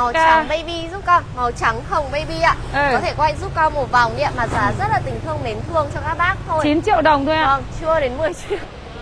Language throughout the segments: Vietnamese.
màu trắng baby giúp con, màu trắng hồng baby ạ. Có thể quay giúp con một vòng đi ạ, mà giá rất là tình thương mến thương cho các bác thôi. 9 triệu đồng thôi ạ. Vâng, chưa đến 10 triệu.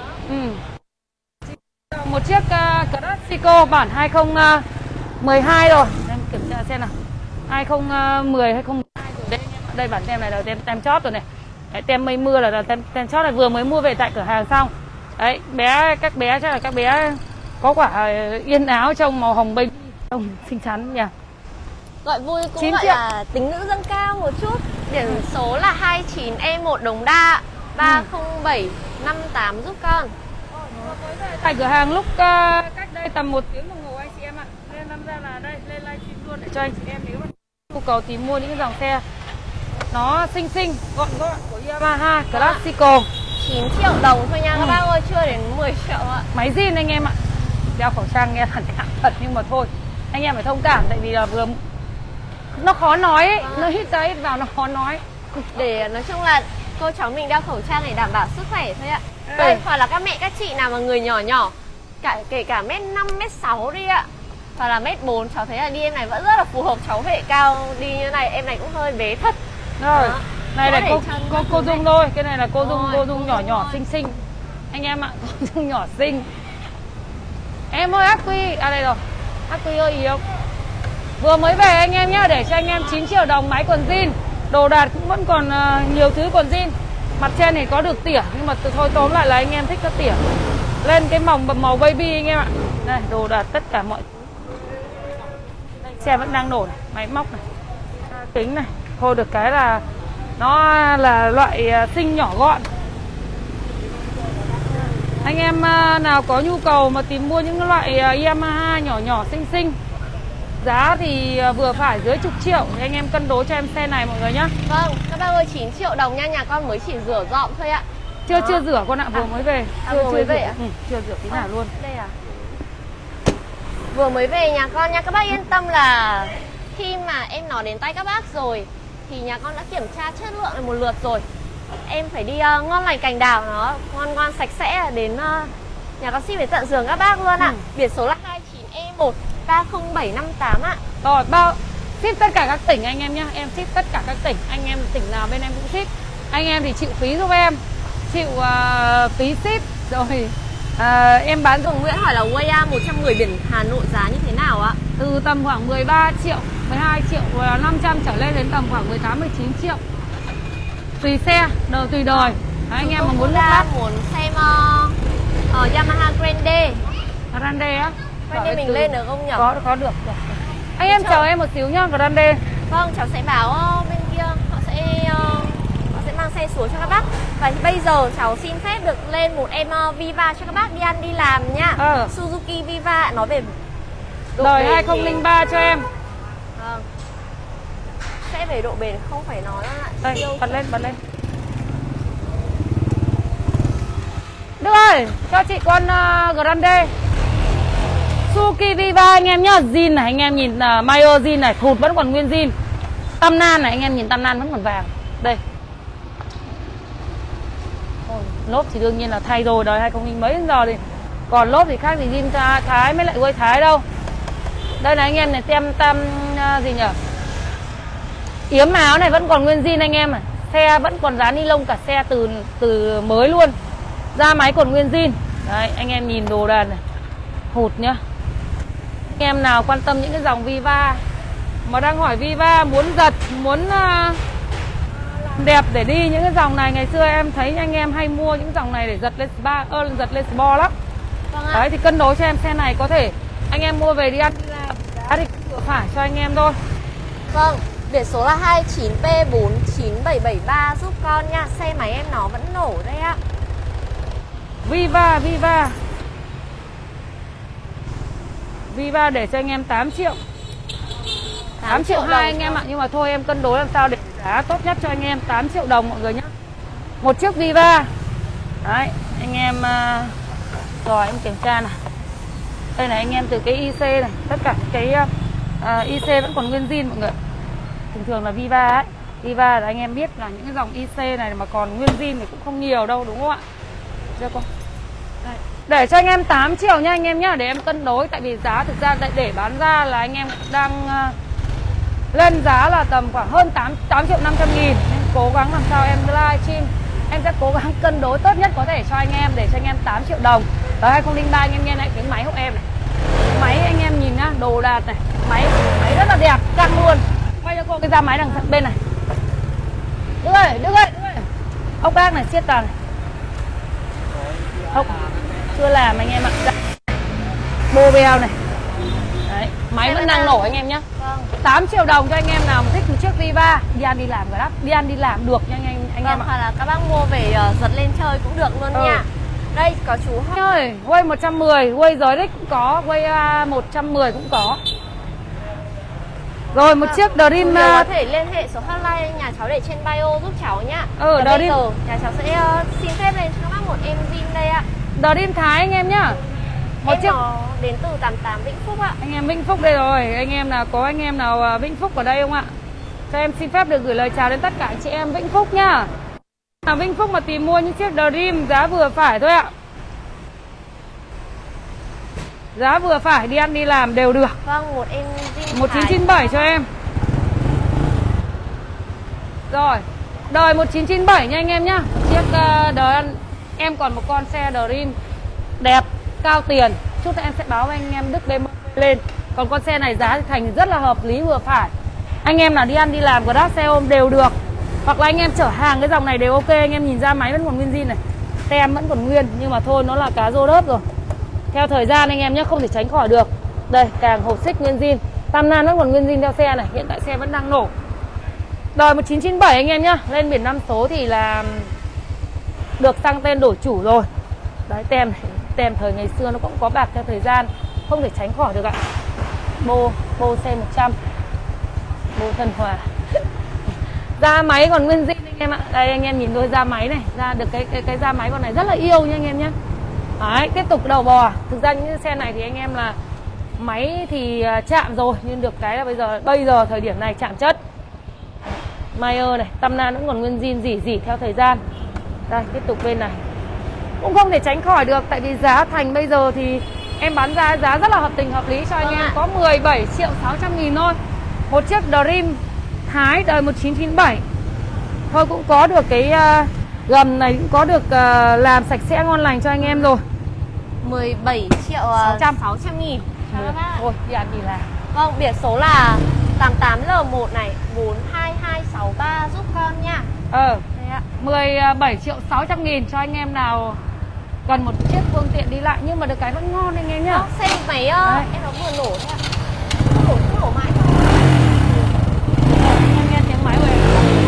Một chiếc Classico bản 2012 rồi. Em kiểm tra xem nào. 2010 2012 rồi đấy. Đây bản tem này là tem chót rồi này. Đấy, tem mây mưa là tem chót này vừa mới mua về tại cửa hàng xong. Đấy, các bé chắc là các bé có quả yên áo trong màu hồng baby, trông xinh xắn nhỉ. Gọi vui cũng gọi là tính nữ dâng cao một chút. Biển số là 29E1 Đống Đa 30758 giúp con. Tại cửa hàng lúc cách đây tầm 1 tiếng đồng hồ anh chị em ạ. Nên làm ra là đây lên livestream luôn để cho anh chị em nếu mà nhu cầu tìm mua những cái dòng xe nó xinh xinh gọn gọn của Yamaha Classico. 9 triệu đồng thôi nha các bác ơi, chưa đến 10 triệu ạ. Máy zin anh em ạ. Đeo khẩu trang nghe phản cảm thật nhưng mà thôi, anh em phải thông cảm tại vì là vừa nó khó nói ấy, nó hít ra hít vào nó khó nói. Để nói chung là cô cháu mình đeo khẩu trang để đảm bảo sức khỏe thôi ạ. Đây, hoặc là các mẹ các chị nào mà người nhỏ nhỏ, kể cả mét 5, mét 6 đi ạ, hoặc là mét 4, cháu thấy là đi em này vẫn rất là phù hợp. Cháu vệ cao đi như này, em này cũng hơi bé thật. Rồi, này là cô Dung thôi, cái này là cô Dung nhỏ nhỏ xinh xinh. Anh em ạ, cô Dung nhỏ xinh. Em ơi ác quy, à đây rồi. Ác quy ơi yếu. Vừa mới về anh em nhá, để cho anh em 9 triệu đồng máy quần jean. Đồ đạc cũng vẫn còn nhiều thứ quần jean. Mặt trên này có được tỉa nhưng mà thôi tóm lại là anh em thích cái tỉa. Lên cái màu baby anh em ạ. Đây, đồ đạc tất cả mọi thứ. Xe vẫn đang nổ này, máy móc này. Kính này, thôi được cái là nó là loại xinh nhỏ gọn. Anh em nào có nhu cầu mà tìm mua những loại Yamaha nhỏ nhỏ xinh xinh, giá thì vừa phải dưới chục triệu thì anh em cân đối cho em xe này mọi người nhá. Vâng, các bác ơi 9 triệu đồng nha, nhà con mới chỉ rửa dọn thôi ạ. Chưa rửa con ạ, vừa mới về. Vừa mới về ạ? Chưa rửa tí nào luôn. Đây à? Vừa mới về nhà con nha, các bác yên tâm là khi mà em nói đến tay các bác rồi thì nhà con đã kiểm tra chất lượng này một lượt rồi. Em phải đi ngon lành cành đào, nó ngon ngon sạch sẽ đến nhà con ship đến tận giường các bác luôn ạ. Biển số là 29E1 30758 ạ. Rồi ship tất cả các tỉnh anh em nhá. Em ship tất cả các tỉnh. Anh em tỉnh nào bên em cũng ship. Anh em thì chịu phí giúp em, chịu phí ship. Rồi em bán Cùng Nguyễn hỏi là Way 110 biển Hà Nội giá như thế nào ạ? Từ tầm khoảng 13 triệu, 12 triệu, 500 trở lên đến tầm khoảng 18, 19 triệu. Tùy xe, tùy đời. Anh em mà muốn muốn xem Yamaha Grande. Grande á? Grande mình lên được không nhỉ? Có được. Anh em chờ em một xíu nhá, Grande. Vâng, cháu sẽ báo bên kia họ sẽ mang xe xuống cho các bác. Và bây giờ cháu xin phép được lên một em Viva cho các bác đi ăn đi làm nhá. Suzuki Viva nói về đời 2003 cho em. Vâng. Sẽ về độ bền không phải nói lại. Đây, bật lên. Đức ơi, cho chị con Grande Suzuki Viva anh em nhá. Zin này, anh em nhìn Mayer zin này, thụt vẫn còn nguyên zin. Tăm nan này, anh em nhìn tăm nan vẫn còn vàng. Đây. Lốp thì đương nhiên là thay rồi, đời 2000 mấy đến giờ thì còn lốp thì khác thì zin Thái mới lại quay Thái đâu. Đây là anh em này, tem gì nhỉ? Yếm áo này vẫn còn nguyên zin anh em này. Xe vẫn còn dán ni lông cả xe từ mới luôn. Da máy còn nguyên zin. Đấy, anh em nhìn đồ đàn này. Hụt nhá. Anh em nào quan tâm những cái dòng Viva mà đang hỏi Viva muốn giật, muốn làm đẹp để đi những cái dòng này, ngày xưa em thấy anh em hay mua những dòng này để giật lên sport lắm. Đấy thì cân đối cho em xe này, có thể anh em mua về đi ăn đi làm, giá thì vừa phải cho anh em thôi. Vâng, biển số là 29P49773 giúp con nha. Xe máy em nó vẫn nổ đây ạ. Viva để cho anh em 8 triệu 8 triệu 2 anh em ạ. Nhưng mà thôi em cân đối làm sao để giá tốt nhất cho anh em. 8 triệu đồng mọi người nhé. Một chiếc Viva. Đấy anh em. Rồi em kiểm tra này. Đây này anh em, từ cái IC này, tất cả cái IC vẫn còn nguyên zin mọi người. Thường thường là Viva ấy, Viva là anh em biết là những cái dòng IC này mà còn nguyên zin thì cũng không nhiều đâu, đúng không ạ? Chưa con. Đây. Để cho anh em 8 triệu nha anh em nhá, để em cân đối. Tại vì giá thực ra để bán ra là anh em đang lên giá là tầm khoảng hơn 8 triệu 500 nghìn. Nên cố gắng làm sao em live stream, em sẽ cố gắng cân đối tốt nhất có thể cho anh em, để cho anh em 8 triệu đồng. Ở 2003 anh em nghe lại cái máy hộ em này. Máy anh em nhìn nhá, đồ đạc này, máy rất là đẹp, căng luôn. Quay cho cô cái da máy đằng bên này. Đứng ơi, đứng ơi, đứng ơi. Ốc bác này, siết tàn này. Ốc chưa làm anh em ạ. Bô beo này. Đấy, máy vẫn đang nổ anh em nhá. Vâng. 8 triệu đồng cho anh em nào mà thích một chiếc Viva. Đi ăn đi làm Grab, đi ăn đi làm được nha anh em ạ. Hoặc là các bác mua về giật lên chơi cũng được luôn nha. Đây có chú ơi, Way 110, Way giới đích cũng có, Way 110 cũng có. Rồi một chiếc Dream có thể liên hệ số hotline nhà cháu để trên bio giúp cháu nhá. Dream. Bây giờ nhà cháu sẽ xin phép lên cho các bác một em zin đây ạ. Dream Thái anh em nhá. Một chiếc đến từ 88 Vĩnh Phúc ạ. Anh em Vĩnh Phúc đây rồi, anh em nào có anh em nào Vĩnh Phúc ở đây không ạ? Cho em xin phép được gửi lời chào đến tất cả anh chị em Vĩnh Phúc nhá. Nào Vĩnh Phúc mà tìm mua những chiếc Dream giá vừa phải thôi ạ. Giá vừa phải, đi ăn đi làm đều được. Vâng, một em zin 1997 cho em. Rồi, đời 1997 nha anh em nhá. Chiếc đời em còn một con xe Dream đẹp, cao tiền. Chút nữa em sẽ báo với anh em Đức BMW lên. Còn con xe này giá thì thành rất là hợp lý vừa phải. Anh em nào đi ăn đi làm Grab xe ôm đều được. Hoặc là anh em chở hàng cái dòng này đều ok. Anh em nhìn ra máy vẫn còn nguyên zin này, tem vẫn còn nguyên, nhưng mà thôi nó là cá rô đớp rồi. Theo thời gian anh em nhé, không thể tránh khỏi được. Đây, càng hộp xích nguyên zin, tam nan vẫn còn nguyên zin theo xe này. Hiện tại xe vẫn đang nổ. Đời 1997 anh em nhá. Lên biển 5 số thì là được sang tên đổi chủ rồi. Đấy, tem này, tem thời ngày xưa nó cũng có bạc theo thời gian, không thể tránh khỏi được ạ. Bô C100, bô thân hòa. Da máy còn nguyên zin anh em ạ. Đây anh em nhìn đôi da máy này, ra được cái da máy con này rất là yêu nha anh em nhé. Đấy, tiếp tục đầu bò. Thực ra những xe này thì anh em là máy thì chạm rồi, nhưng được cái là bây giờ thời điểm này chạm chất. Mayer này, tam nan cũng còn nguyên zin dỉ theo thời gian. Đây, tiếp tục bên này cũng không thể tránh khỏi được, tại vì giá thành bây giờ thì em bán ra giá rất là hợp tình hợp lý cho anh em. Có 17 triệu 600 nghìn thôi. Một chiếc Dream Thái đời 1997. Thôi cũng có được cái gầm này, cũng có được làm sạch sẽ ngon lành cho anh em rồi. 17 triệu 600 nghìn. Thôi đi ăn đi làm. Vâng, biển số là 88L1 này, 42263 giúp con nha. 17 triệu 600 nghìn cho anh em nào cần một chiếc phương tiện đi lại, nhưng mà được cái vẫn ngon anh em nhá. Xe máy em nó vừa nổ thôi ạ. Nổ mãi thôi. Em nghe tiếng máy rồi.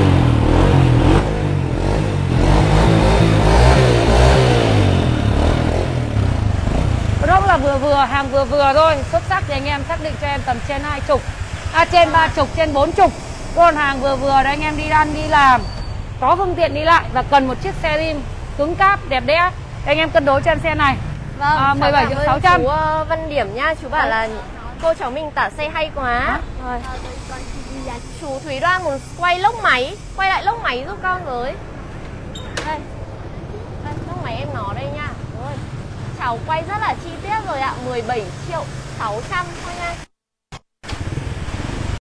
Đó là vừa hàng vừa thôi. Xuất sắc thì anh em xác định cho em tầm trên 20, trên 30, trên 40. Còn hàng vừa đấy anh em đi ăn đi làm, có phương tiện đi lại và cần một chiếc xe rim cứng cáp đẹp đẽ, anh em cân đối cho em xe này. Vâng, 17 triệu 600. Chú Văn Điểm nha, chú bảo là cô cháu mình tả xe hay quá. Rồi. Chú Thúy Đoan muốn quay lại lốc máy giúp con với. Đây, lốc máy em nó đây nha. Rồi. Cháu quay rất là chi tiết rồi ạ, 17 triệu 600 thôi nha.